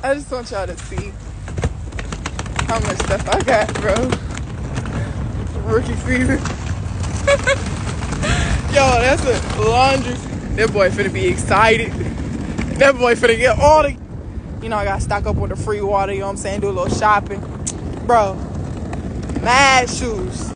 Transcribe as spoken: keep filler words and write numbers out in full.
I just want y'all to see how much stuff I got, bro. Rookie season. Yo, that's a laundry. That boy finna be excited. That boy finna get all the... You know, I gotta stock up with the free water, you know what I'm saying? Do a little shopping. Bro, mad shoes.